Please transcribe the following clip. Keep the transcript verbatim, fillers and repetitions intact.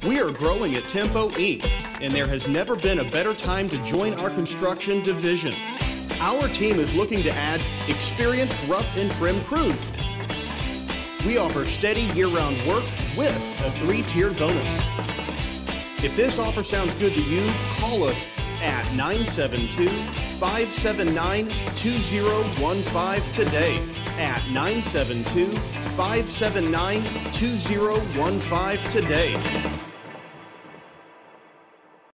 We are growing at Tempo Incorporated, and there has never been a better time to join our construction division. Our team is looking to add experienced rough and trim crews. We offer steady year-round work with a three-tiered bonus. If this offer sounds good to you, call us at nine seven two, five seven nine, two zero one five today at nine seven two, five seven nine, two zero one five today.